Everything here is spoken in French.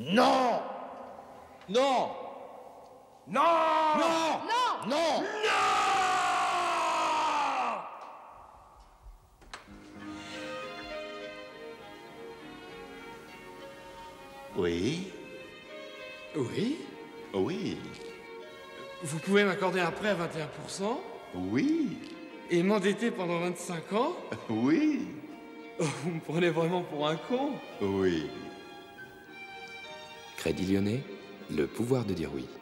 Non! Non! Non! Non! Non! Non! Oui? Oui? Oui? Vous pouvez m'accorder un prêt à 21% Oui? et m'endetter pendant 25 ans? Oui? Oh, vous me prenez vraiment pour un con? Oui? Crédit Lyonnais, le pouvoir de dire oui.